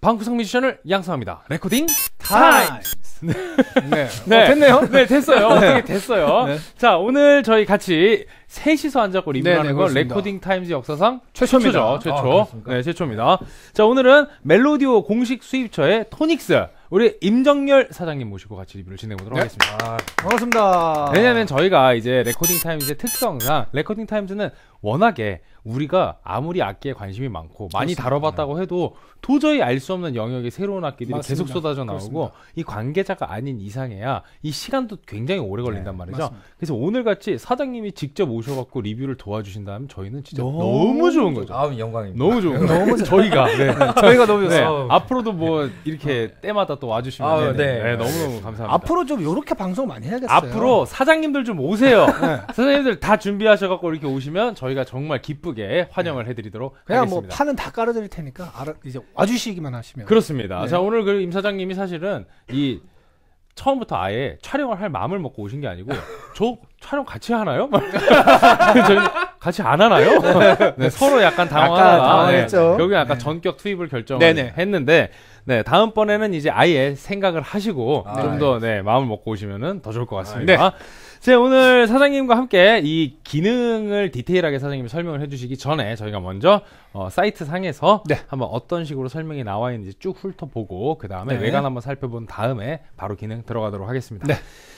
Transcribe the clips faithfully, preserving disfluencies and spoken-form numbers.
방구석 뮤지션을 양성합니다. 레코딩 타임! 네. 네. 네. 어, 됐네요? 네, 됐어요. 네. 어떻게 됐어요. 네. 자, 오늘 저희 같이 셋이서 앉아서 리뷰하는 네네, 거 그렇습니다. 레코딩 타임즈 역사상 최초입니다. 최초죠. 최초. 아, 네, 최초입니다. 자, 오늘은 멜로디오 공식 수입처의 토닉스 우리 임정열 사장님 모시고 같이 리뷰를 진행해보도록 네. 하겠습니다. 아, 반갑습니다. 왜냐면 저희가 이제 레코딩 타임즈의 특성상 레코딩 타임즈는 워낙에 우리가 아무리 악기에 관심이 많고 많이 그렇습니다. 다뤄봤다고 해도 도저히 알 수 없는 영역의 새로운 악기들이 맞습니다. 계속 쏟아져 나오고 그렇습니다. 이 관계자가 아닌 이상해야 이 시간도 굉장히 오래 걸린단 네, 말이죠. 맞습니다. 그래서 오늘같이 사장님이 직접 오셔갖고 리뷰를 도와주신다면 저희는 진짜 너무 너무, 좋은 거죠. 아, 영광입니다. 너무 좋은 거죠. 너무 저희가 네. 저희가 너무 네. 좋습니다. 앞으로도 뭐 이렇게 때마다 또 와주시면 아, 네. 네. 네, 너무너무 감사합니다. 앞으로 좀 이렇게 방송 많이 해야겠어요. 앞으로 사장님들 좀 오세요. 네. 사장님들 다 준비하셔갖고 이렇게 오시면 저희가 정말 기쁘게 환영을 해드리도록 그냥 하겠습니다. 뭐 판은 다 깔아드릴 테니까 알아, 이제 와주시기만 하시면. 그렇습니다. 네. 자, 오늘 그 임 사장님이 사실은 이 처음부터 아예 촬영을 할 마음을 먹고 오신 게 아니고 저 촬영 같이 하나요? 저희 같이 안 하나요? 네, 서로 약간 당황하다가 당황했죠. 네, 여기 약간 네. 전격 투입을 결정을 네네. 했는데 네, 다음번에는 이제 아예 생각을 하시고 아, 좀 네. 더 네, 마음을 먹고 오시면은 더 좋을 것 같습니다. 자, 오늘 사장님과 함께 이 기능을 디테일하게 사장님이 설명을 해주시기 전에 저희가 먼저 어, 사이트 상에서 네. 한번 어떤 식으로 설명이 나와 있는지 쭉 훑어보고 그 다음에 네. 외관 한번 살펴본 다음에 바로 기능 들어가도록 하겠습니다. 네.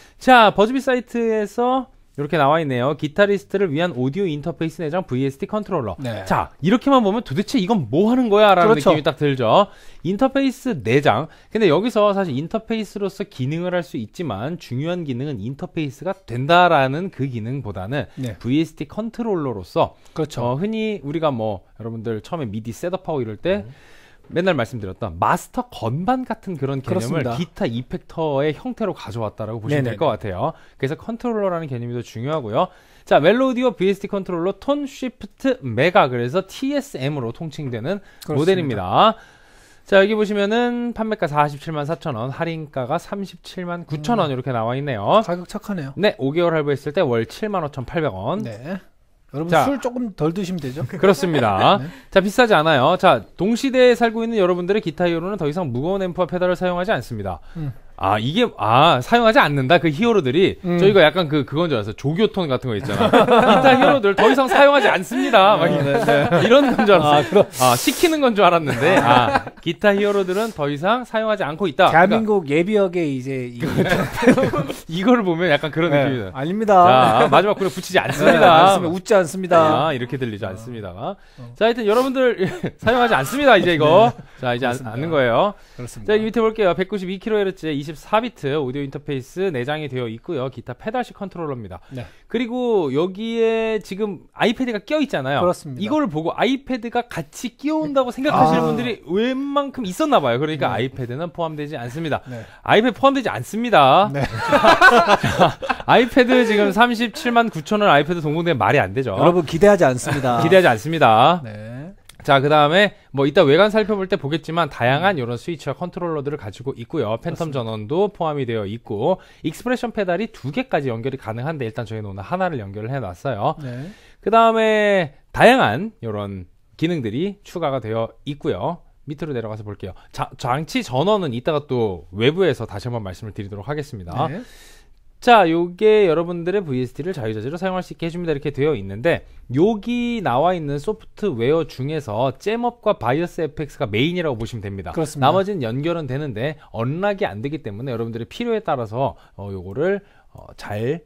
자, 버즈비 사이트에서 이렇게 나와 있네요. 기타리스트를 위한 오디오 인터페이스 내장 브이에스티 컨트롤러. 네. 자, 이렇게만 보면 도대체 이건 뭐 하는 거야? 라는 그렇죠. 느낌이 딱 들죠. 인터페이스 내장. 근데 여기서 사실 인터페이스로서 기능을 할 수 있지만 중요한 기능은 인터페이스가 된다라는 그 기능보다는 네. 브이에스티 컨트롤러로서 그렇죠. 어, 흔히 우리가 뭐 여러분들 처음에 미디 셋업하고 이럴 때 맨날 말씀드렸던 마스터 건반 같은 그런 개념을 그렇습니다. 기타 이펙터의 형태로 가져왔다라고 보시면 네네네. 될 것 같아요. 그래서 컨트롤러라는 개념이 더 중요하고요. 자, 멜로디오 브이에스티 컨트롤러 톤 쉬프트 메가, 그래서 티에스엠으로 통칭되는 그렇습니다. 모델입니다. 자, 여기 보시면은 판매가 사십칠만 사천 원, 할인가가 삼십칠만 구천 원 이렇게 나와 있네요. 가격 착하네요. 네, 오 개월 할부했을 때 월 칠만 오천팔백 원. 네. 여러분 자. 술 조금 덜 드시면 되죠. 그렇습니다. 네. 자, 비싸지 않아요. 자, 동시대에 살고 있는 여러분들의 기타 히어로는 더 이상 무거운 앰프와 페달을 사용하지 않습니다. 음. 아, 이게, 아, 사용하지 않는다. 그 히어로들이. 음. 저희가 약간 그, 그건 줄 알았어요. 조교톤 같은 거 있잖아. 기타 히어로들 더 이상 사용하지 않습니다. 막 이- 이런 건 줄 알았어요. 아, 시키는 건 줄 알았는데, 아, 기타 히어로들은 더 이상 사용하지 않고 있다. 대한민국 예비역에 이제 이... 그러니까 이거를 보면 약간 그런 네. 느낌이 나요. 아닙니다. 자, 마지막 구에 붙이지 네, 않습니다. 않습니다. 웃지 않습니다. 아, 이렇게 들리지 않습니다. 자, 하여튼 여러분들 사용하지 않습니다. 이제 이거. 자, 이제 안, 그렇습니다. 않는 거예요. 그렇습니다. 자, 이 밑에 볼게요. 백구십이 킬로헤르츠에 이십사 비트 오디오 인터페이스 내장이 되어 있고요. 기타 페달식 컨트롤러입니다. 네. 그리고 여기에 지금 아이패드가 껴 있잖아요. 그렇습니다. 이거를 보고 아이패드가 같이 끼어온다고 생각하시는 아. 분들이 웬만큼 있었나 봐요. 그러니까 네. 아이패드는 포함되지 않습니다. 네. 아이패드 포함되지 않습니다. 네. 자, 아이패드 지금 삼십칠만 구천 원 아이패드 동봉되면 말이 안 되죠. 여러분 기대하지 않습니다. 기대하지 않습니다. 네. 자, 그 다음에 뭐 이따 외관 살펴볼 때 보겠지만 다양한 이런 스위치와 컨트롤러들을 가지고 있고요. 팬텀 그렇습니다. 전원도 포함이 되어 있고 익스프레션 페달이 두 개까지 연결이 가능한데 일단 저희는 오늘 하나를 연결을 해놨어요. 네. 그 다음에 다양한 이런 기능들이 추가가 되어 있고요. 밑으로 내려가서 볼게요. 자, 장치 전원은 이따가 또 외부에서 다시 한번 말씀을 드리도록 하겠습니다. 네. 자, 요게 여러분들의 브이에스티를 자유자재로 사용할 수 있게 해줍니다. 이렇게 되어 있는데 여기 나와 있는 소프트웨어 중에서 잼업과 바이어스 에프엑스가 메인이라고 보시면 됩니다. 그렇습니다. 나머지는 연결은 되는데 언락이 안 되기 때문에 여러분들의 필요에 따라서 어, 요거를 어, 잘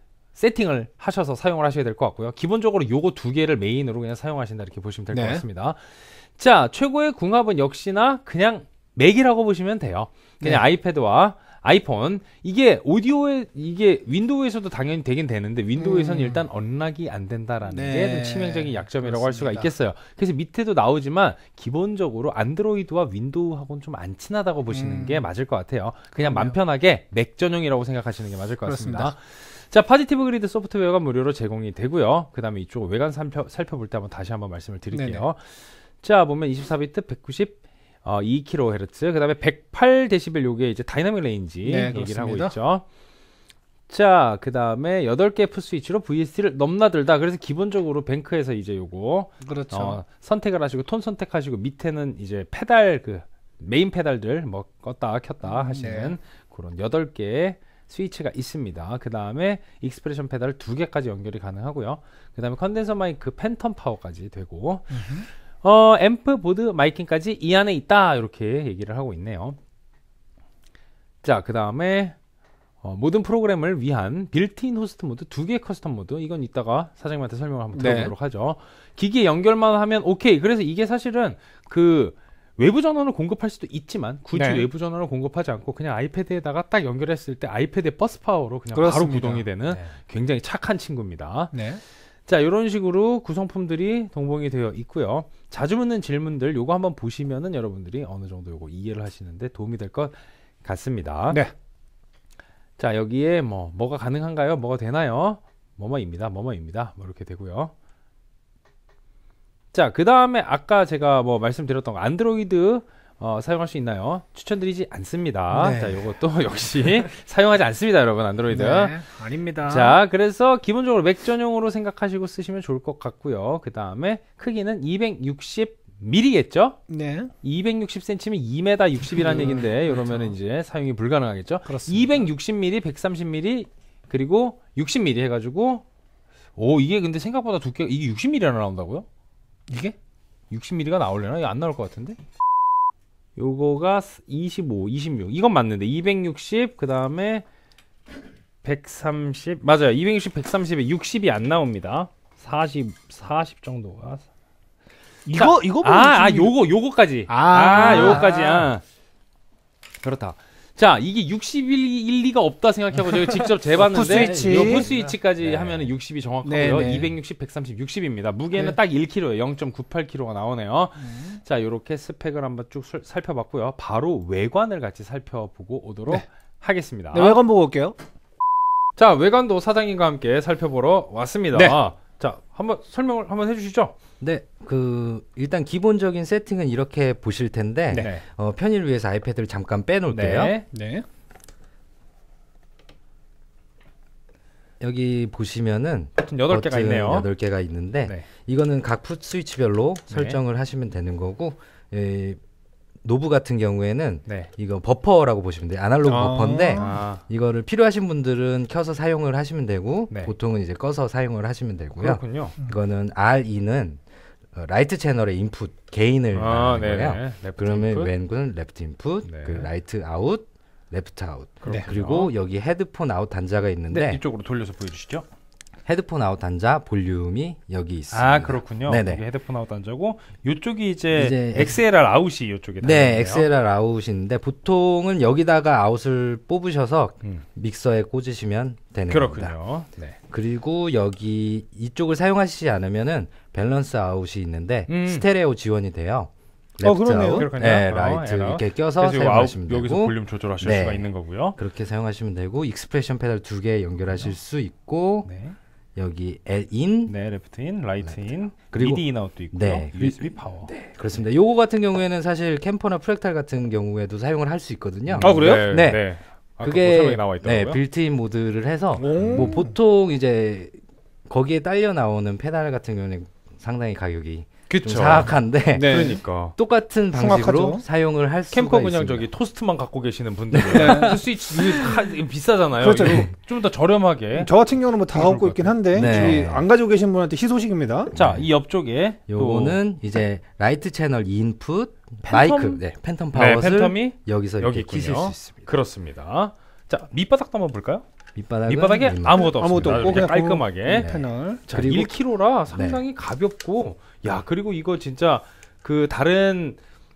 세팅을 하셔서 사용을 하셔야 될 것 같고요. 기본적으로 요거 두 개를 메인으로 그냥 사용하신다 이렇게 보시면 될 것 네. 같습니다. 자, 최고의 궁합은 역시나 그냥 맥이라고 보시면 돼요. 그냥 네. 아이패드와 아이폰. 이게 오디오에 이게 윈도우에서도 당연히 되긴 되는데 윈도우에서는 음. 일단 언락이 안 된다라는 네. 게 좀 치명적인 약점이라고 할 수가 그렇습니다. 있겠어요. 그래서 밑에도 나오지만 기본적으로 안드로이드와 윈도우하고는 좀 안 친하다고 보시는 음. 게 맞을 것 같아요. 그냥 그럼요. 맘 편하게 맥 전용이라고 생각하시는 게 맞을 것 같습니다. 그렇습니다. 자, 파지티브 그리드 소프트웨어가 무료로 제공이 되고요. 그 다음에 이쪽 외관 살펴, 살펴볼 때 한번 다시 한번 말씀을 드릴게요. 네네. 자, 보면 이십사 비트 백구십 어, 이 킬로헤르츠, 그 다음에 백팔 데시벨 요게 이제 다이나믹 레인지 네, 얘기를 하고 그렇습니다. 있죠. 자, 그 다음에 여덟 개 F 스위치로 브이에스티를 넘나들다. 그래서 기본적으로 뱅크에서 이제 요거 그렇죠. 어, 선택을 하시고 톤 선택하시고 밑에는 이제 페달 그 메인 페달들 뭐 껐다 켰다 하시는 네. 그런 여덟 개의 스위치가 있습니다. 그 다음에 익스프레션 페달 두 개까지 연결이 가능하고요. 그 다음에 컨덴서 마이크 팬텀 파워까지 되고 어, 앰프, 보드, 마이킹까지 이 안에 있다 이렇게 얘기를 하고 있네요. 자, 그 다음에 어, 모든 프로그램을 위한 빌트인 호스트 모드 두 개 커스텀 모드, 이건 이따가 사장님한테 설명을 한번 네. 들어보도록 하죠. 기기에 연결만 하면 오케이. 그래서 이게 사실은 그 외부 전원을 공급할 수도 있지만 굳이 네. 외부 전원을 공급하지 않고 그냥 아이패드에다가 딱 연결했을 때 아이패드의 버스 파워로 그냥 그렇습니다. 바로 구동이 되는 네. 굉장히 착한 친구입니다. 네. 자, 이런 식으로 구성품들이 동봉이 되어 있고요. 자주 묻는 질문들 요거 한번 보시면은 여러분들이 어느 정도 요거 이해를 하시는데 도움이 될 것 같습니다. 네. 자, 여기에 뭐 뭐가 가능한가요? 뭐가 되나요? 뭐뭐입니다. 뭐뭐입니다. 뭐 이렇게 되고요. 자, 그 다음에 아까 제가 뭐 말씀드렸던 거 안드로이드 어, 사용할 수 있나요? 추천드리지 않습니다. 네. 자, 요것도 역시 사용하지 않습니다, 여러분. 안드로이드. 네. 아닙니다. 자, 그래서 기본적으로 맥 전용으로 생각하시고 쓰시면 좋을 것 같고요. 그 다음에 크기는 이백육십 밀리미터겠죠? 네. 이백육십 센티미터면 이 미터 육십이라는 얘기인데 이러면 이제 사용이 불가능하겠죠? 그렇습니다. 이백육십 밀리미터, 백삼십 밀리미터 그리고 육십 밀리미터 해가지고 오, 이게 근데 생각보다 두께가 이게 육십 밀리미터나 나온다고요? 이게? 육십 밀리미터가 나올려나? 이거 안 나올 것 같은데? 요거가 이십오, 이십육 이건 맞는데 이백육십 그 다음에 백삼십 맞아요. 이백육십, 백삼십에 육십이 안 나옵니다. 사십, 사십 정도가 이거 이거 아, 아 요거 요거까지 아, 아, 요거까지 아 그렇다. 자, 이게 육십일, 이가 없다 생각하고 제가 직접 재봤는데 풋스위치. 요 풋스위치까지 네. 하면은 육십이 정확하고요. 네, 네. 이백육십, 백삼십, 육십입니다. 무게는 네. 딱 일 킬로그램예요. 영 점 구팔 킬로그램가 나오네요. 음. 자, 요렇게 스펙을 한번 쭉 술- 살펴봤고요. 바로 외관을 같이 살펴보고 오도록 네. 하겠습니다. 네, 외관 보고 올게요. 자, 외관도 사장님과 함께 살펴보러 왔습니다. 네. 자, 한번 설명을 한번 해주시죠. 네, 그 일단 기본적인 세팅은 이렇게 보실 텐데 네. 어, 편의를 위해서 아이패드를 잠깐 빼놓을게요. 네. 네. 여기 보시면은 버튼 여덟 개가 버튼 있네요. 여덟 개가 있는데 네. 이거는 각 풋 스위치별로 설정을 하시면 되는 거고 에, 노브 같은 경우에는 네. 이거 버퍼라고 보시면 돼요. 아날로그 아. 버퍼인데 아, 이거를 필요하신 분들은 켜서 사용을 하시면 되고 네. 보통은 이제 꺼서 사용을 하시면 되고요. 그렇군요. 이거는 알이는 어, 라이트 채널의 인풋 게인을 아, 말하는 거예요. 네네. 레프트 그러면 인풋. 왼군 레프트 인풋, 네. 그 라이트 아웃, 레프트 아웃. 그렇군요. 그리고 여기 헤드폰 아웃 단자가 있는데 네, 이쪽으로 돌려서 보여주시죠. 헤드폰 아웃 단자 볼륨이 여기 있습니다. 아, 그렇군요. 네네. 이게 헤드폰 아웃 단자고 이쪽이 이제, 이제 엑스엘알 아웃이 이쪽에 네, 엑스엘알 아웃인데 보통은 여기다가 아웃을 뽑으셔서 음. 믹서에 꽂으시면 되는 겁니다. 그렇군요. 네. 그리고 여기 이쪽을 사용하시지 않으면은 밸런스 아웃이 있는데 음. 스테레오 지원이 돼요. 어, 레프트 그러네요. 아웃, 그렇군요. 네, 어, 라이트 에러. 이렇게 껴서 그래서 이거 아웃, 사용하시면 여기서 되고 볼륨 조절하실 네. 수가 있는 거고요. 그렇게 사용하시면 되고 익스프레션 페달 두 개 연결하실 수 있고 네. 여기 L-in 네, 레프트 인, 라이트 인, 그리고- 미디 인 아웃도 있고요. 네. 유에스비 파워. 그렇습니다. 요거 같은 경우에는 사실 캠퍼나 프랙탈 같은 경우에도 사용을 할 수 있거든요. 아, 그래요? 네. 네. 네. 아까 그 그게 설명이 나와 네, 있더라고요. 빌트인 모드를 해서 오. 뭐 보통 이제 거기에 딸려 나오는 페달 같은 경우는 상당히 가격이 좀 그쵸. 사악한데 네. 그러니까. 똑같은 방식으로 흉악하죠. 사용을 할 수가 캠퍼 그냥 있습니다. 저기 토스트만 갖고 계시는 분들은 스위치 이거 하- 이거 비싸잖아요. 그렇죠. 좀 더 저렴하게. 저 같은 경우는 뭐 다 그럴 갖고 것 있긴 한데 네. 저희 안 가지고 계신 분한테 희소식입니다. 자, 이 옆쪽에 요거는 이제 라이트 채널 인풋 팬텀? 마이크 네, 팬텀 또, 네, 파워를 팬텀이 여기서 여기 이렇게 키실 있군요. 수 있습니다. 그렇습니다. 자, 밑바닥도 한번 볼까요? 밑바닥은 밑바닥에 입니다. 아무것도 아무것도 없습니다. 없고 이렇게 그냥 깔끔하게. 네. 패널. 자, 그리고- 일 킬로그램라 상당히 가볍고, 야, 그리고 이거 진짜 그 다른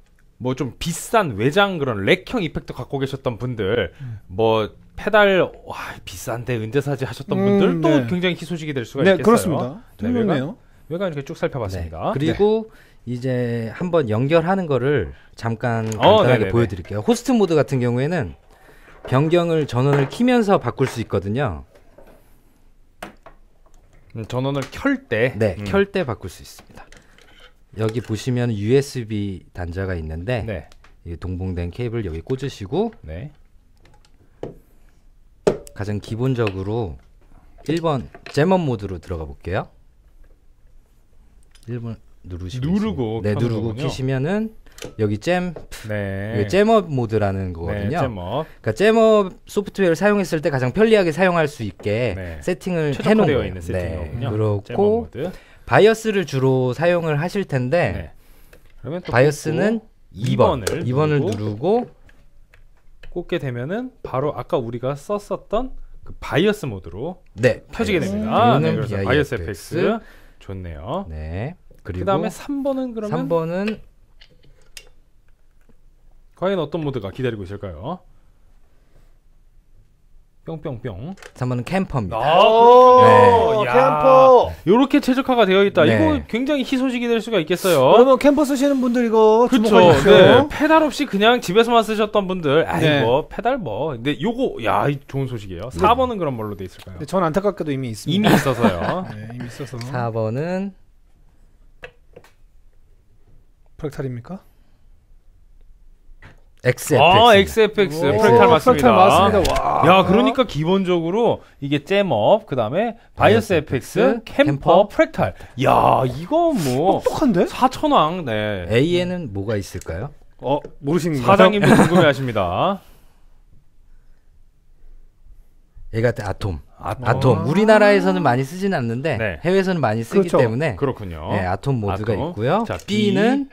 뭐 좀 비싼 외장 그런 렉형 이펙트 갖고 계셨던 분들, 뭐 페달 와 비싼데 언제 사지 하셨던 음, 분들 또 네. 굉장히 희소식이 될 수가 네, 있겠어요. 그렇습니다. 네, 좀 외관, 좋네요. 외관 이렇게 쭉 살펴봤습니다. 네. 그리고 이제 한번 연결하는 거를 잠깐 어, 간단하게 네네네. 보여드릴게요. 호스트 모드 같은 경우에는 변경을 전원을 키면서 바꿀 수 있거든요. 음, 전원을 켤 때, 네, 음, 켤 때 바꿀 수 있습니다. 여기 보시면 유에스비 단자가 있는데 네, 이 동봉된 케이블 여기 꽂으시고 네, 가장 기본적으로 일 번 잼업 모드로 들어가 볼게요. 일 번 누르시고 누르고 있습니다. 네, 켜는 누르고 거군요. 키시면은 여기 잼, 네. 이게 잼업 모드라는 거거든요. 네, 잼업. 그러니까 잼업 소프트웨어를 사용했을 때 가장 편리하게 사용할 수 있게 네. 세팅을 최적화되어 해놓은 거예요. 있는 세팅이군요. 네. 잼업 그렇고 모드. 바이어스를 주로 사용을 하실 텐데 네. 그러면 또 바이어스는 꽂고 이 번, 이 번을 이 번을 누르고 누르고 꽂게 되면은 바로 아까 우리가 썼었던 그 바이어스 모드로 네 켜지게 바이어스. 됩니다. 네, 이거는 그래서 비아이에프엑스. 바이어스 에프엑스 좋네요. 네. 그리고 그 다음에 삼 번은 그러면 삼 번은 과연 어떤 모드가 기다리고 있을까요? 뿅뿅뿅. 삼 번은 캠퍼입니다. 오, 네. 야. 캠퍼. 이렇게 최적화가 되어 있다. 네. 이거 굉장히 희소식이 될 수가 있겠어요. 그러면 캠퍼 쓰시는 분들 이거 그쵸. 주목하십시오. 네. 페달 없이 그냥 집에서만 쓰셨던 분들, 아이 네. 뭐 페달 뭐. 근데 요거 야, 이 좋은 소식이에요. 사 번은 그럼 뭘로 돼 있을까요? 네, 전 안타깝게도 이미 있습니다. 이미 있어서요. 네, 이미 있어서. 사 번은 프랙탈입니까? 엑스에프엑스. 아, 엑스에프엑스 오, 프랙탈 맞습니다. 프랙탈 맞습니다. 와. 야, 그러니까 기본적으로 이게 잼업, 그다음에 바이어스 에프엑스, 캠퍼, 캠퍼, 프랙탈. 야, 이거 뭐 똑똑한데? 사천왕. 네. A에는 뭐가 있을까요? 어, 모르시는 거죠? 사장님도 궁금해하십니다. 얘가 아톰. 아톰. 아톰. 우리나라에서는 많이 쓰지는 않는데 네. 해외에서는 많이 쓰기 그렇죠. 때문에 그렇군요. 네, 아톰 모드가 아톰. 있고요. 자, B. B는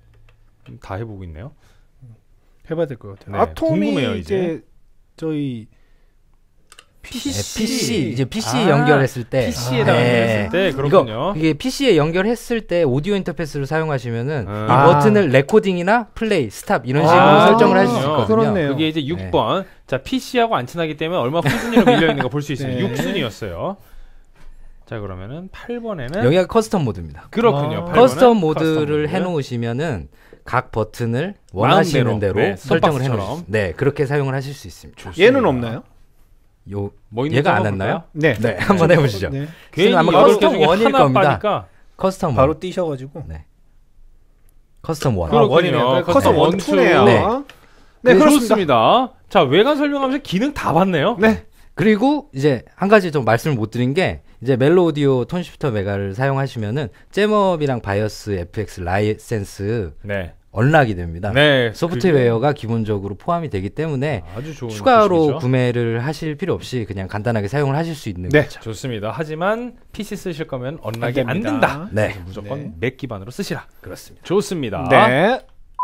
다 해보고 있네요. 해봐야 될 것 같아요. 네, 아톰이 궁금해요, 이제, 이제. 저희 피씨, 피씨 이제 피씨 아, 연결했을 때 피씨에다가 네. 연결했을 때 그렇군요. 이거 이게 피씨에 연결했을 때 오디오 인터페이스를 사용하시면은 음. 이 아. 버튼을 레코딩이나 플레이, 스탑 이런 식으로 아, 설정을 할 수 그렇군요. 있거든요. 그렇네요. 그게 이제 육 번. 자, 피씨하고 안 친하기 때문에 얼마나 후순위로 밀려 있는 거 볼 수 있어요. 네. 육 순위였어요. 자, 그러면은 팔 번에는 여기가 커스텀 모드입니다. 그렇군요. 아. 팔 번은 커스텀 모드를 모드. 해놓으시면은 각 버튼을 원하시는 마음대로, 대로 네, 설정을 썬박스처럼. 해놓으시. 네, 그렇게 사용을 하실 수 있습니다. 좋습니다. 얘는 없나요? 요 뭐 있는지 얘가 안 한번 했나요? 네. 네, 한번 해보시죠. 네. 괜히 아마 여덟 개 커스텀 중에 원일 하나 겁니다. 빠니까 커스텀 원. 바로 뛰셔가지고. 네. 커스텀 원. 아, 그렇군요. 원이네요. 커스텀 커스텀 원, 원, 투네요. 네. 네, 네, 그렇습니다. 좋습니다. 자, 외관 설명하면서 기능 다 봤네요. 네. 그리고 이제 한 가지 좀 말씀을 못 드린 게 이제 멜로 오디오 톤시프터 메가를 사용하시면은 잼업이랑 바이어스 에프엑스 라이센스 네. 언락이 됩니다. 네. 소프트웨어가 기본적으로 포함이 되기 때문에 그게 아주 좋은 추가로 소식이죠. 구매를 하실 필요 없이 그냥 간단하게 사용을 하실 수 있는 네. 거죠. 좋습니다. 하지만 피씨 쓰실 거면 언락이 안 안, 됩니다. 된다. 네. 그래서 무조건 네. 맥 기반으로 쓰시라. 그렇습니다. 좋습니다. 네.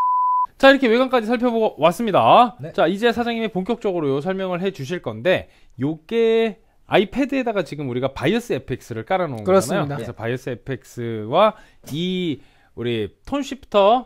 자, 이렇게 외관까지 살펴보고 왔습니다. 네. 자, 이제 사장님이 본격적으로 설명을 해 주실 건데 요게 아이패드에다가 지금 우리가 바이어스 에프엑스를 깔아놓은 그렇습니다. 거잖아요. 그래서 바이어스 에프엑스와 이 우리 톤시프터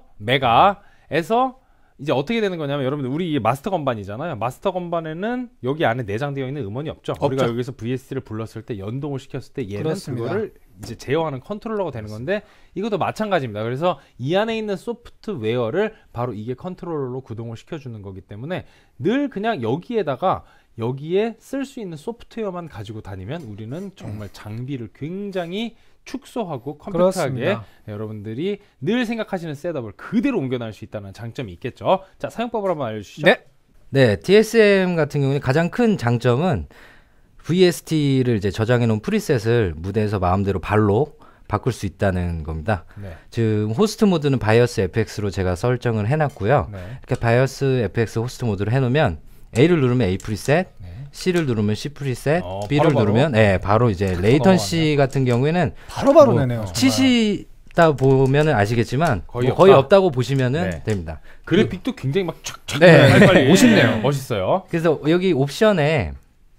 메가에서 이제 어떻게 되는 거냐면 여러분들 우리 이게 마스터 건반이잖아요. 마스터 건반에는 여기 안에 내장되어 있는 음원이 없죠. 없죠. 우리가 여기서 브이에스디를 불렀을 때 연동을 시켰을 때 얘는 그렇습니다. 그거를 이제 제어하는 컨트롤러가 되는 건데 이것도 마찬가지입니다. 그래서 이 안에 있는 소프트웨어를 바로 이게 컨트롤러로 구동을 시켜주는 거기 때문에 늘 그냥 여기에다가 여기에 쓸 수 있는 소프트웨어만 가지고 다니면 우리는 정말 장비를 굉장히 축소하고 컴팩트하게 그렇습니다. 여러분들이 늘 생각하시는 셋업을 그대로 옮겨낼 수 있다는 장점이 있겠죠. 자, 사용법을 한번 알려주시죠. 네. 네, 디에스엠 같은 경우는 가장 큰 장점은 브이에스티를 이제 저장해 놓은 프리셋을 무대에서 마음대로 발로 바꿀 수 있다는 겁니다. 네. 지금 호스트 모드는 바이어스 에프엑스로 제가 설정을 해놨고요. 네. 이렇게 바이어스 에프엑스 호스트 모드를 해놓으면 A를 누르면 A 프리셋, 네. C를 누르면 C 프리셋, 어, B를 바로바로? 누르면 네, 바로 이제 레이턴시 같은 경우에는 바로바로 뭐 내네요. 치시다 보면은 아시겠지만 거의 뭐 거의 없다. 없다고 보시면은 네. 됩니다. 그래픽도 굉장히 막 촥촥 네. 빨리빨리 멋있네요. 멋있어요. 그래서 여기 옵션에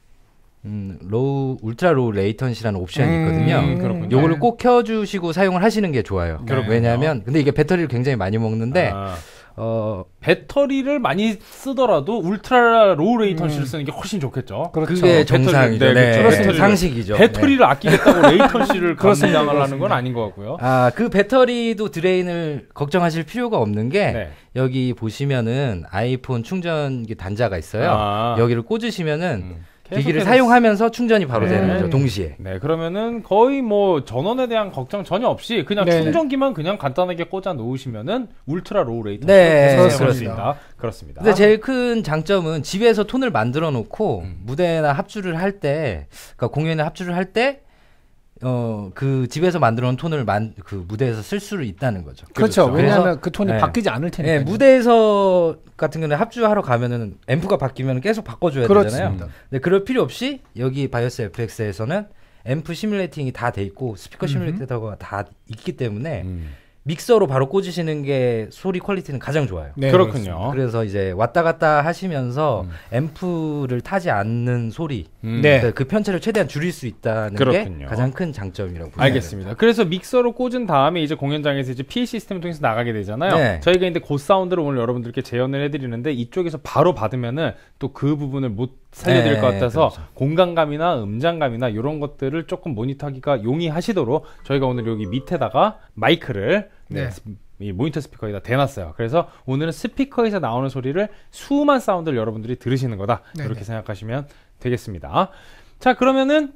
음, 로우 울트라 로우 레이턴시라는 옵션이 있거든요. 음, 그렇군요. 요거를 꼭 켜주시고 사용을 하시는 게 좋아요. 그렇군요. 왜냐하면 근데 이게 배터리를 굉장히 많이 먹는데 아, 어 배터리를 많이 쓰더라도 울트라 로우 레이턴시를 쓰는 게 훨씬 좋겠죠. 그렇죠. 그게 배터리를- 정상이죠. 네, 네, 그렇죠. 배터리를- 배터리를- 상식이죠. 배터리를 아끼겠다고 레이턴시를 그렇습니다. 감당하려는 건 아닌 것 같고요. 아, 그 배터리도 드레인을 걱정하실 필요가 없는 게 네. 여기 보시면은 아이폰 충전기 단자가 있어요. 아. 여기를 꽂으시면은 음. 기기를 계속해서 사용하면서 충전이 바로 네. 되는 거죠. 동시에. 네, 그러면은 거의 뭐 전원에 대한 걱정 전혀 없이 그냥 네. 충전기만 그냥 간단하게 꽂아 놓으시면은 울트라 로우 레이턴시 네, 사용할 수 그렇습니다. 있다. 그렇습니다. 근데 제일 큰 장점은 집에서 톤을 만들어 놓고 음. 무대나 합주를 할 때, 그러니까 공연에 합주를 할 때 어, 그 집에서 만들어 놓은 톤을 만, 그 무대에서 쓸 수는 있다는 거죠. 그렇죠. 그렇죠. 왜냐하면 그 톤이 네. 바뀌지 않을 테니까. 예, 무대에서 같은 경우는 합주하러 가면은 앰프가 바뀌면 계속 바꿔줘야 그렇습니다. 되잖아요. 근데 그럴 필요 없이 여기 바이오스 에프엑스에서는 앰프 시뮬레이팅이 다 돼 있고 스피커 시뮬레이터가 다 있기 때문에 음. 믹서로 바로 꽂으시는 게 소리 퀄리티는 가장 좋아요. 네, 그렇군요. 그래서 이제 왔다 갔다 하시면서 음. 앰프를 타지 않는 소리, 음. 네. 그러니까 그 편차를 최대한 줄일 수 있다는 그렇군요. 게 가장 큰 장점이라고 봅니다. 알겠습니다. 그래서 믹서로 꽂은 다음에 이제 공연장에서 이제 피에 시스템을 통해서 나가게 되잖아요. 네. 저희가 이제 그 사운드를 오늘 여러분들께 재현을 해드리는데 이쪽에서 바로 받으면은 또 그 부분을 못 살려드릴 네, 것 같아서 그렇죠. 공간감이나 음장감이나 이런 것들을 조금 모니터하기가 용이하시도록 저희가 오늘 여기 밑에다가 마이크를 네. 네. 이 모니터 스피커에다 대놨어요. 그래서 오늘은 스피커에서 나오는 소리를 수많은 사운드를 여러분들이 들으시는 거다. 네네. 이렇게 생각하시면 되겠습니다. 자, 그러면은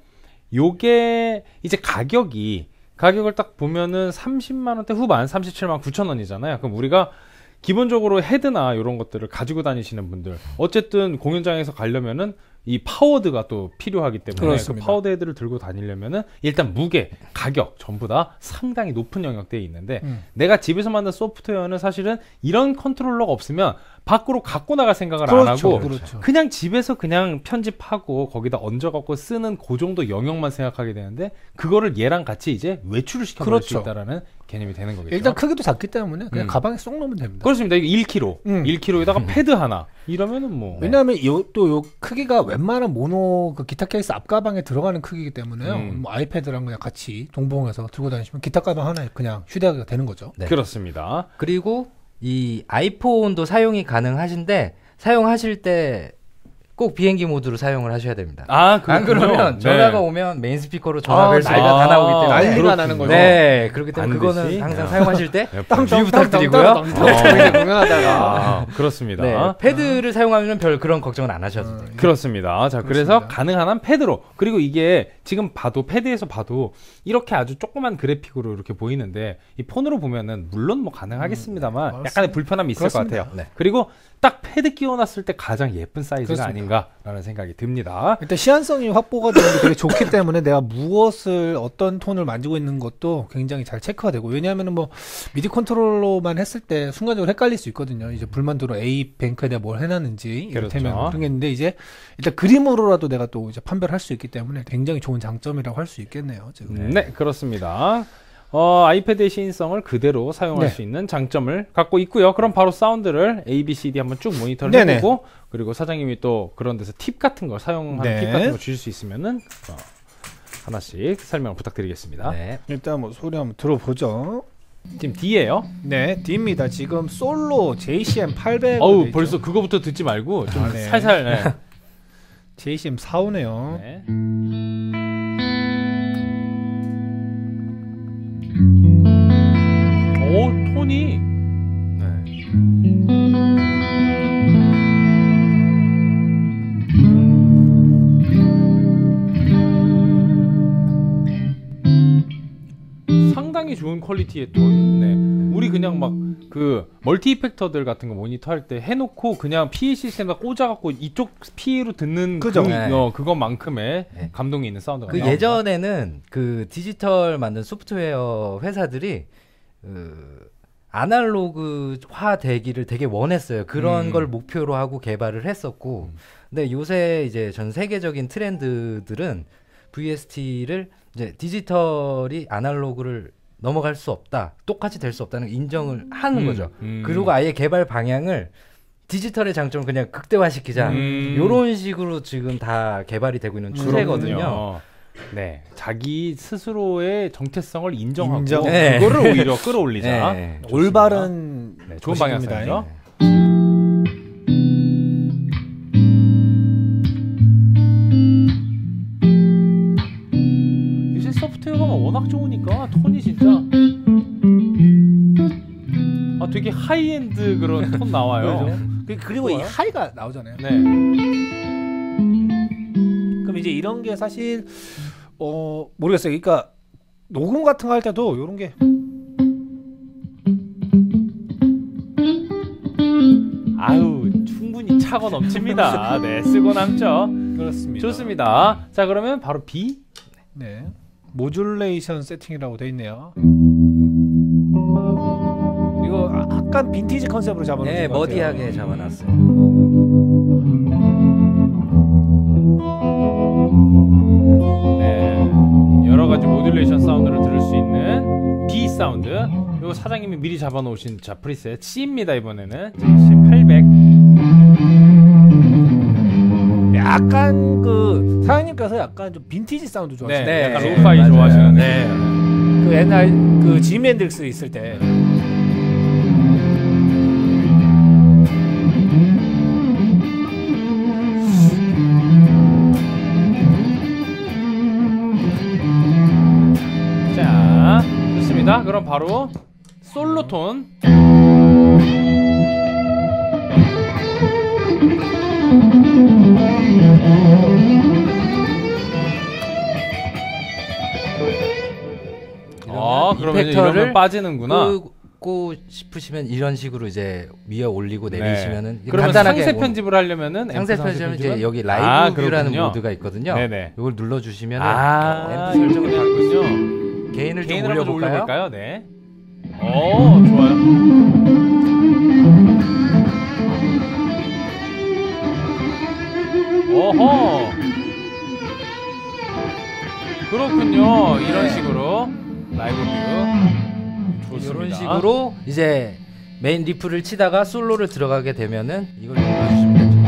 요게 이제 가격이 가격을 딱 보면은 삼십만 원대 후반, 삼십칠만 구천 원이잖아요. 그럼 우리가 기본적으로 헤드나 이런 것들을 가지고 다니시는 분들, 어쨌든 공연장에서 가려면은 이 파워드가 또 필요하기 때문에 그렇습니다. 그 파워드 헤드를 들고 다니려면은 일단 무게, 가격 전부 다 상당히 높은 영역대에 있는데 음. 내가 집에서 만든 소프트웨어는 사실은 이런 컨트롤러가 없으면 밖으로 갖고 나갈 생각을 그렇죠, 안 하고 그렇죠. 그냥 집에서 그냥 편집하고 거기다 얹어갖고 쓰는 그 정도 영역만 생각하게 되는데 그거를 얘랑 같이 이제 외출을 시켜버릴 수 그렇죠. 있다라는 개념이 되는 거겠죠. 일단 크기도 작기 때문에 그냥 음. 가방에 쏙 넣으면 됩니다. 그렇습니다. 이게 일 킬로그램, 음. 일 킬로그램에다가 패드 하나 이러면은 뭐 왜냐하면 또 요 크기가 웬만한 모노 그 기타 케이스 앞가방에 들어가는 크기이기 때문에요. 음. 뭐 아이패드랑 그냥 같이 동봉해서 들고 다니시면 기타 가방 하나에 그냥 휴대하기가 되는 거죠. 네. 그렇습니다. 그리고 이 아이폰도 사용이 가능하신데 사용하실 때 꼭 비행기 모드로 사용을 하셔야 됩니다. 아, 안 그렇군요. 그러면 네. 전화가 오면 메인 스피커로 전화벨 아, 소리가 아, 다 나오기 때문에 난리가 그렇군요. 나는 거죠. 네, 그렇기 때문에 반드시. 그거는 항상 야. 사용하실 때 땅, 주의 부탁드리고요. 이제 공연하다가 아, 그렇습니다. 네, 패드를 사용하면 별 그런 걱정은 안 하셔도 돼요. 그렇습니다. 자, 그래서 그렇습니다. 가능한 한 패드로. 그리고 이게 지금 봐도 패드에서 봐도 이렇게 아주 조그만 그래픽으로 이렇게 보이는데 이 폰으로 보면은 물론 뭐 가능하겠습니다만 음, 약간의 불편함이 있을 그렇습니다. 것 같아요. 네. 그리고 딱 패드 끼워놨을 때 가장 예쁜 사이즈가 그렇습니다. 아닌가라는 생각이 듭니다. 일단 시한성이 확보가 되는 게 되게 좋기 때문에 내가 무엇을 어떤 톤을 만지고 있는 것도 굉장히 잘 체크가 되고 왜냐하면 뭐 미디 컨트롤러만 했을 때 순간적으로 헷갈릴 수 있거든요. 이제 불만두로 A 뱅크에 내가 뭘 해놨는지 이를테면 그렇죠. 그런 게 있는데 이제 일단 그림으로라도 내가 또 이제 판별할 수 있기 때문에 굉장히 좋은 장점이라고 할 수 있겠네요. 지금. 네, 그렇습니다. 어, 아이패드의 시인성을 그대로 사용할 네. 수 있는 장점을 갖고 있고요. 그럼 바로 사운드를 A, B, C, D 한번 쭉 모니터를 네네. 해보고 그리고 사장님이 또 그런 데서 팁 같은 걸 사용하는 네. 팁 같은 거 주실 수 있으면은 어, 하나씩 설명을 부탁드리겠습니다. 네. 일단 뭐 소리 한번 들어보죠. 지금 D예요. 네, D입니다. 지금 솔로 제이씨엠 팔백. 어우, 벌써 그거부터 듣지 말고 좀 아, 네. 살살. 네. 제이씨엠 사오네요. 네. 오, 톤이 네. 상당히 좋은 퀄리티의 톤. 네. 우리 그냥 막 그 멀티 이펙터들 같은 거 모니터 할 때 해놓고 그냥 피에 시스템에다 꽂아갖고 이쪽 피로 듣는 그죠? 그, 네. 어, 그것만큼의 네. 감동이 있는 사운드가 그 나옵니다. 예전에는 그 디지털 만든 소프트웨어 회사들이 그 아날로그화 되기를 되게 원했어요. 그런 음. 걸 목표로 하고 개발을 했었고, 근데 요새 이제 전 세계적인 트렌드들은 브이에스티를 이제 디지털이 아날로그를 넘어갈 수 없다, 똑같이 될 수 없다는 인정을 하는 음, 거죠. 음. 그리고 아예 개발 방향을 디지털의 장점을 그냥 극대화시키자, 음. 요런 식으로 지금 다 개발이 되고 있는 추세거든요. 그렇군요. 네, 자기 스스로의 정체성을 인정하고 인정. 네. 그거를 오히려 끌어올리자. 네. 좋습니다. 올바른 네, 좋은 방식입니다. 방향성이죠. 요새 소프트웨어가 워낙 좋으니까 톤이 진짜 아 되게 하이엔드 그런 톤 나와요. 그- 그리고 이 좋아요. 하이가 나오잖아요. 네. 그럼 이제 이런 게 사실 어 모르겠어요. 그러니까 녹음 같은 거 할 때도 이런 게 아유 충분히 차고 넘칩니다. 네, 쓰고 남죠. 그렇습니다. 좋습니다. 자 그러면 바로 B. 네. 모듈레이션 세팅이라고 돼 있네요. 이거 약간 빈티지 컨셉으로 잡아놓은 네, 것 같아요. 머디하게 잡아놨어요. 네, 여러 가지 모듈레이션 사운드를 들을 수 있는 B 사운드. 이거 사장님이 미리 잡아놓으신 자 프리셋 C입니다. 이번에는 씨 팔백. 약간 그 사장님께서 약간 좀 빈티지 사운드 네, 좋아하시는 네, 약간 네, 로파이 맞아요. 좋아하시는. 네. 그 옛날 그 지미 앤드릭스 있을 때 자, 좋습니다. 그럼 바로 솔로톤. 아, 그러면 이펙터를 이러면 빠지는구나. 끄고 싶으시면 이런 식으로 이제 위에 올리고 네. 내리시면은 그러면 간단하게 상세 편집을 하려면은 상세 앰프 편집은 이제 편집은? 여기 라이브 아, 뷰라는 그렇군요. 모드가 있거든요. 네네. 이걸 눌러주시면 아, 앰프 설정을 이렇게 바꿀 수 바꾸죠. 있어요. 개인을 좀 개인을 한번 올려볼까요? 올려볼까요? 네. 오, 좋아요. 오호. 그렇군요. 이런 식으로 라이브 뷰. 좋습니다. 이런 식으로 이제 메인 리프를 치다가 솔로를 들어가게 되면은 이걸 눌러주시면 되죠.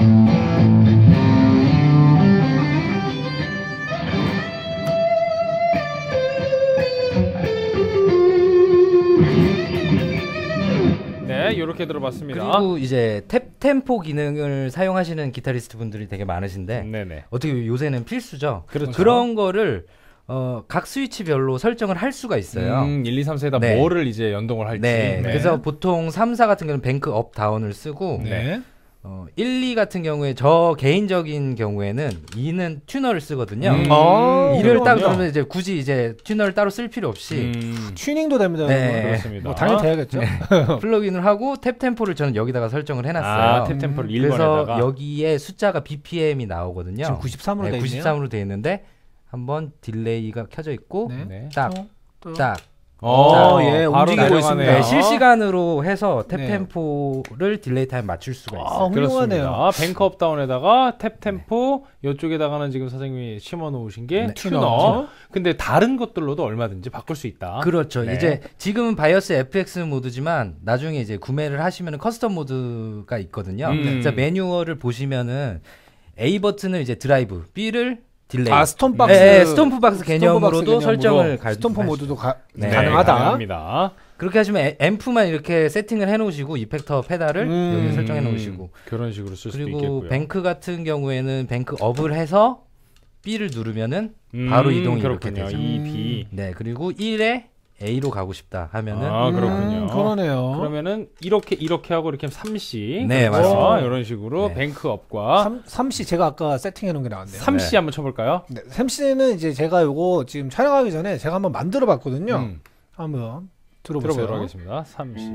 네, 이렇게 들어봤습니다. 그리고 이제 탭 템포 기능을 사용하시는 기타리스트 분들이 되게 많으신데 네네. 어떻게 요새는 필수죠. 그렇죠. 그런 거를 어, 각 스위치별로 설정을 할 수가 있어요. 음, 일, 이, 삼, 사에다 네. 뭐를 이제 연동을 할지. 네. 네. 그래서 보통 삼, 사 같은 경우는 뱅크 업 다운을 쓰고 네. 어, 일, 이 같은 경우에 저 개인적인 경우에는 이는 튜너를 쓰거든요. 음, 아, 이를 딱 그렇군요. 그러면 이제 굳이 이제 튜너를 따로 쓸 필요 없이 음, 튜닝도 됩니다. 네. 여러분. 그렇습니다. 뭐 당연히 돼야겠죠. 플러그인을 하고 탭 템포를 저는 여기다가 설정을 해놨어요. 아, 탭 템포를 일 그래서 번에다가. 여기에 숫자가 비피엠이 나오거든요. 지금 구십삼으로 네, 돼 있네요. 구십삼으로 돼 있는데 한번 딜레이가 켜져 있고 네. 네. 딱, 또, 또. 딱. 어, 예, 바로 움직이고 나가네요. 있습니다. 네, 실시간으로 해서 탭 네. 템포를 딜레이 타임 맞출 수가 아, 있어요. 훌륭하네요. 그렇습니다. 뱅크 업다운에다가 탭 템포, 이쪽에다가는 지금 사장님이 심어 놓으신 게 네. 튜너. 튜너. 근데 다른 것들로도 얼마든지 바꿀 수 있다. 그렇죠. 네. 이제 지금은 바이오스 에프엑스 모드지만 나중에 이제 구매를 하시면 커스텀 모드가 있거든요. 음. 그래서 매뉴얼을 보시면은 A 버튼을 이제 드라이브, B를 딜레이. 아, 스톰박스. 네, 네, 스톰프 박스 스톰프 개념으로도 박스 개념으로 설정을 갈 스톰프 할 모드도 가, 네, 가능하다. 가능합니다. 그렇게 하시면 애- 앰프만 이렇게 세팅을 해놓으시고 이펙터 페달을 음. 여기 설정해 놓으시고 그런 식으로 쓸 수도 그리고 있겠고요. 뱅크 같은 경우에는 뱅크 업을 해서 B를 누르면은 음, 바로 이동이 이렇게 그렇군요. 되죠. 이 B. 네, 그리고 일에 A로 가고 싶다 하면은 아, 그렇군요. 음, 그러네요. 그러면은 이렇게 이렇게 하고 이렇게 삼 씨. 네, 그래서 맞습니다. 이런 식으로 네. 뱅크 업과 삼, 삼씨 제가 아까 세팅해 놓은 게 나왔네요. 삼 씨 네. 한번 쳐볼까요? 네, 삼씨는 이제 제가 요거 지금 촬영하기 전에 제가 한번 만들어 봤거든요. 음, 한번 들어보세요. 들어보도록 하겠습니다. 삼 씨.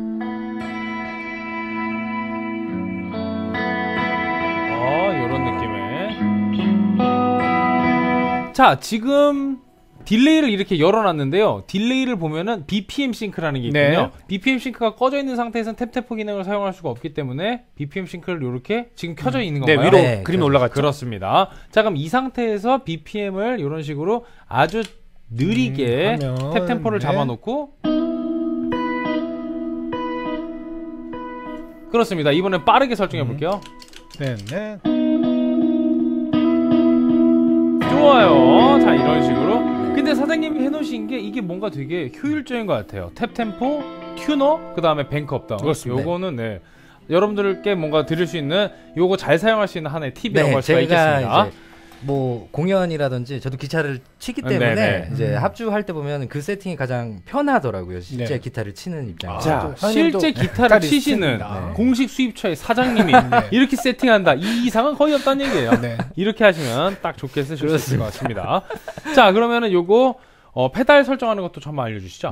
어, 요런 느낌의. 자, 지금 딜레이를 이렇게 열어놨는데요. 딜레이를 보면은 비피엠 싱크라는 게 있군요. 네. 비피엠 싱크가 꺼져 있는 상태에서는 탭탭프 기능을 사용할 수가 없기 때문에 비피엠 싱크를 이렇게 지금 켜져 있는 네, 건가요? 위로 네, 그림이 그렇죠. 올라갔죠. 그렇습니다. 자, 그럼 이 상태에서 비피엠을 이런 식으로 아주 느리게 음, 하면, 탭 템포를 네. 잡아놓고 그렇습니다. 이번엔 빠르게 설정해 볼게요. 네, 네. 좋아요. 자, 이런 식으로. 근데 사장님이 해놓으신 게 이게 뭔가 되게 효율적인 것 같아요. 탭 템포, 튜너, 그 다음에 뱅크 업다운. 그렇습니다. 요거는 네. 여러분들께 뭔가 드릴 수 있는 요거 잘 사용할 수 있는 하나의 팁이라고 네, 할 수가 제가 있겠습니다. 이제 뭐 공연이라든지 저도 기타를 치기 때문에 네네. 이제 합주할 때 보면 그 세팅이 가장 편하더라고요. 실제 네. 기타를 치는 입장에서. 아, 자, 또 사장님도 실제 기타를 기타리스트입니다. 치시는 네. 공식 수입처의 사장님이 이렇게 세팅한다. 이 이상은 거의 없다는 얘기예요. 네. 이렇게 하시면 딱 좋게 쓰실 수 있을 것 같습니다. 자, 그러면은 요거 어, 페달 설정하는 것도 좀 한번 알려주시죠. 네.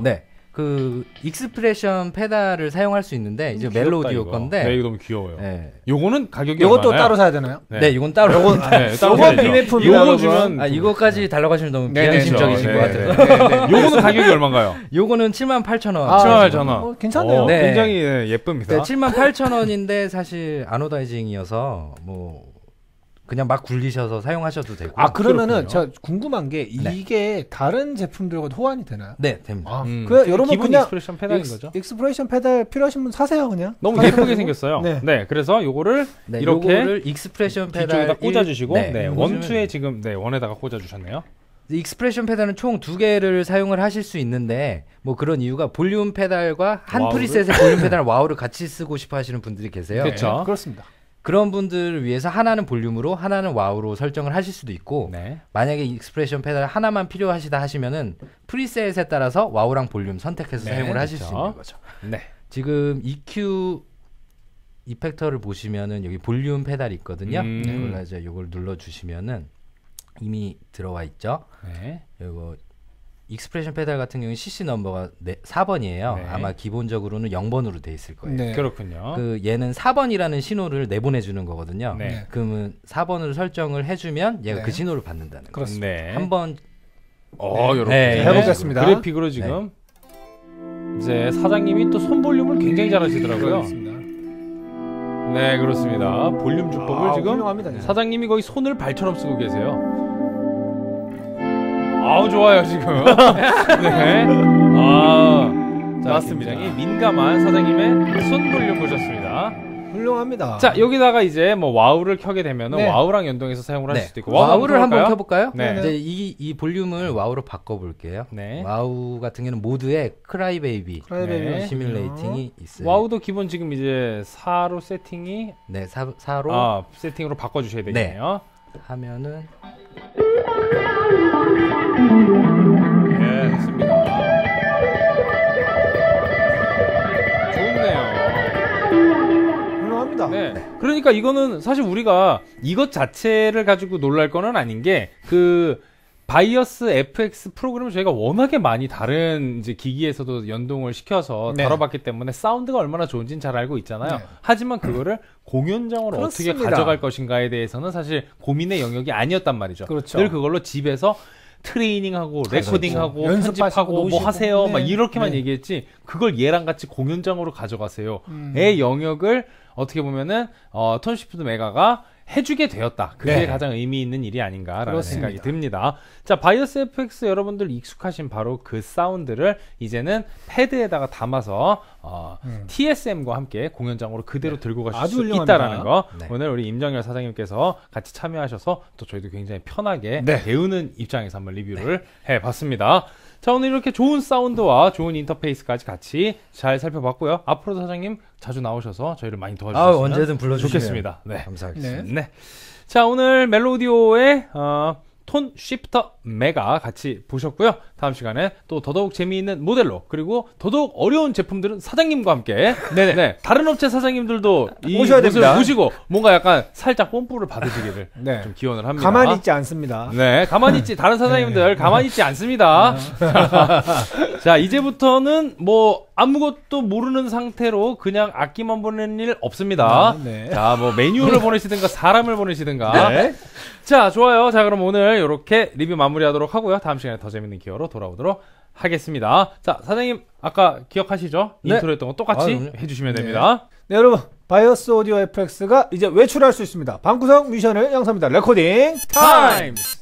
그 익스프레션 페달을 사용할 수 있는데 이제 귀엽다, 멜로디오 이거. 건데 네, 이거 너무 귀여워요. 네. 요거는 가격이 이것도 얼마나요? 따로 사야 되나요? 네, 이건 따로. 요건 네, 따로 요건 사야죠. 비매품이라고 요거 주면 아, 이거까지 달라고 하시면 너무 네, 비양심적이신 네, 것 네, 같아요. 네, 네. 요거는 가격이 얼마인가요? 요거는 칠만 팔천 원. 아, 칠만 팔천 원. 어, 괜찮네요. 어, 네. 굉장히 네, 예쁩니다. 네, 칠만 팔천 원인데 사실 아노다이징이어서 뭐 그냥 막 굴리셔서 사용하셔도 되고. 아 그러면은 그렇군요. 제가 궁금한 게 이게 다른 제품들과도 호환이 되나요? 네, 됩니다. 아, 음, 그 여러분 기본 그냥 익스프레션 페달인 익스, 거죠. 익스프레션 페달 필요하신 분 사세요 그냥. 너무 예쁘게 생겼어요. 네. 네. 그래서 요거를 네, 이렇게 요거를 익스프레션 페달 뒤쪽에다 일- 꽂아주시고, 네, 네, 원투에 지금 네 원에다가 꽂아주셨네요. 익스프레션 페달은 총 두 개를 사용을 하실 수 있는데 뭐 그런 이유가 볼륨 페달과 한 와우를? 프리셋의 볼륨 페달 와우를 같이 쓰고 싶어 하시는 분들이 계세요. 그쵸. 네, 그렇습니다. 그런 분들을 위해서 하나는 볼륨으로 하나는 와우로 설정을 하실 수도 있고 네. 만약에 익스프레션 페달 하나만 필요하시다 하시면은 프리셋에 따라서 와우랑 볼륨 선택해서 네, 사용을 하실 그쵸. 수 있는 거죠. 네. 지금 이큐 이펙터를 보시면은 여기 볼륨 페달이 있거든요. 음. 그걸 이제 이걸 눌러 주시면은 이미 들어와 있죠. 네. 이거 익스프레션 페달 같은 경우는 씨씨 넘버가 네, 사 번이에요. 네. 아마 기본적으로는 영 번으로 돼 있을 거예요. 네. 그렇군요. 그 얘는 사 번이라는 신호를 내보내 주는 거거든요. 네. 네. 그러면 사 번을 설정을 해주면 얘가 네. 그 신호를 받는다는 거예요. 그렇습니다. 네. 한번 어, 요렇게 네, 해보겠습니다. 그래픽으로 지금 이제 사장님이 또 손 볼륨을 굉장히 잘하시더라고요. 그렇습니다. 네, 그렇습니다. 볼륨 주법을 아, 지금 훌륭합니다. 진짜. 사장님이 거의 손을 발처럼 쓰고 계세요. 아우 좋아요 지금. 네. 아, 자, 맞습니다. 굉장히 민감한 사장님의 손 볼륨 보셨습니다. 훌륭합니다. 자, 여기다가 이제 뭐 와우를 켜게 되면은 네. 와우랑 연동해서 사용을 하실 네. 수도 있고 와우를 한번 켜볼까요? 켜볼까요? 네. 이제 이, 이 볼륨을 와우로 바꿔볼게요. 네. 와우 같은 경우는 모드에 크라이베이비 크라이베이비 네. 시뮬레이팅이 있어요. 와우도 기본 지금 이제 사로 세팅이 네, 사, 사로 아 세팅으로 바꿔주셔야 되겠네요. 하면은 네, 좋습니다. 좋네요. 훌륭합니다. 네. 그러니까 이거는 사실 우리가 이것 자체를 가지고 놀랄 거는 아닌 게 그 바이어스 에프엑스 프로그램을 저희가 워낙에 많이 다른 이제 기기에서도 연동을 시켜서 네. 다뤄봤기 때문에 사운드가 얼마나 좋은지는 잘 알고 있잖아요. 네. 하지만 그거를 공연장으로 그렇습니다. 어떻게 가져갈 것인가에 대해서는 사실 고민의 영역이 아니었단 말이죠. 그렇죠. 늘 그걸로 집에서 트레이닝하고 레코딩하고 그렇죠. 연습하시고 편집하고 뭐 노시고. 하세요 네. 막 이렇게만 네. 얘기했지 그걸 얘랑 같이 공연장으로 가져가세요. 음. 의 영역을 어떻게 보면은 어, 톤시프트 메가가 해주게 되었다. 그게 네. 가장 의미 있는 일이 아닌가라는 그렇습니다. 생각이 듭니다. 자, 바이오스 에프엑스 여러분들 익숙하신 바로 그 사운드를 이제는 패드에다가 담아서 어, 음. 티에스엠과 함께 공연장으로 그대로 들고 가실 아주 수 훌륭합니다. 있다라는 거 네. 오늘 우리 임정열 사장님께서 같이 참여하셔서 또 저희도 굉장히 편하게 네. 배우는 입장에서 한번 리뷰를 해봤습니다. 자, 오늘 이렇게 좋은 사운드와 좋은 인터페이스까지 같이 잘 살펴봤고요. 앞으로도 사장님 자주 나오셔서 저희를 많이 아, 도와주시면 언제든 불러주시면 좋겠습니다. 네. 감사하겠습니다. 네. 네. 자, 오늘 멜로디오의 어, 톤 쉬프터 메가 같이 보셨고요. 다음 시간에 또 더더욱 재미있는 모델로 그리고 더더욱 어려운 제품들은 사장님과 함께 네네. 네, 다른 업체 사장님들도 이 모셔야 모습을 됩니다. 보시고 뭔가 약간 살짝 뽐뿌를 받으시기를 네. 좀 기원을 합니다. 가만히 있지 않습니다. 네, 가만히 있지. 다른 사장님들 가만히 있지 않습니다. 자, 이제부터는 뭐 아무것도 모르는 상태로 그냥 악기만 보내는 일 없습니다. 네. 자, 뭐 메뉴를 보내시든가 사람을 보내시든가. 네. 자, 좋아요. 자, 그럼 오늘 이렇게 리뷰 마무리하도록 하고요. 다음 시간에 더 재밌는 기어로 돌아오도록 하겠습니다. 자, 사장님 아까 기억하시죠? 네. 인트로 했던 거 똑같이 아, 그럼요. 해주시면 네. 됩니다. 네, 여러분. 바이오스 오디오 에프엑스가 이제 외출할 수 있습니다. 방구석 미션을 양성합니다. 레코딩 타임! 타임스!